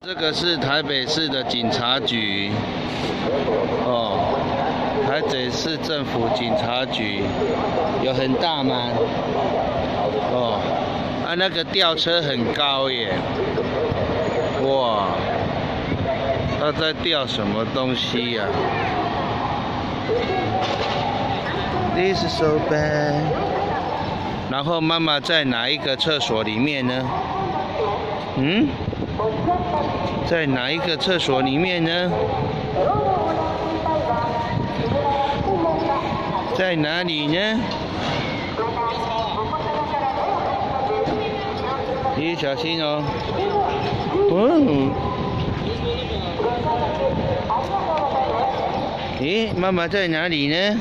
这个是台北市的警察局，台北市政府警察局，有很大吗？那个吊车很高耶，哇，他在吊什么东西呀？This is so bad。然后妈妈在哪一个厕所里面呢？在哪一个厕所里面呢？在哪里呢？你小心哦。咦，妈妈在哪里呢？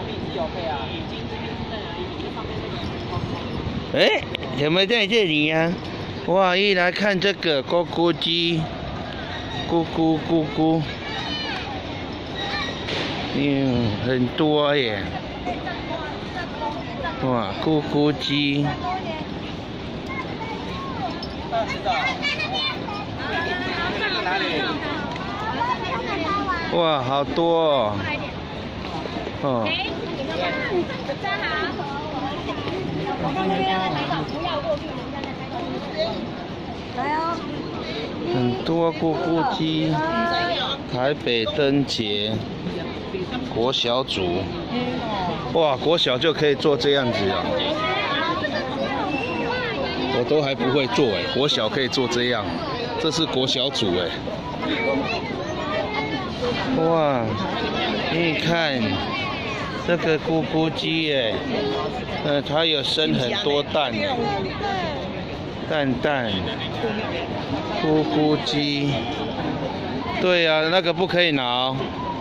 怎么在这里呀？哇，一来看这个咕咕鸡，咕咕咕咕，很多耶！哇，咕咕鸡，哇，好多哦！很多咕咕鸡，台北灯节，国小组，哇，国小就可以做这样子啊！我都还不会做国小可以做这样，这是国小组哇，你看这个咕咕鸡它有生很多蛋蛋，咕咕鸡，对呀，那个不可以拿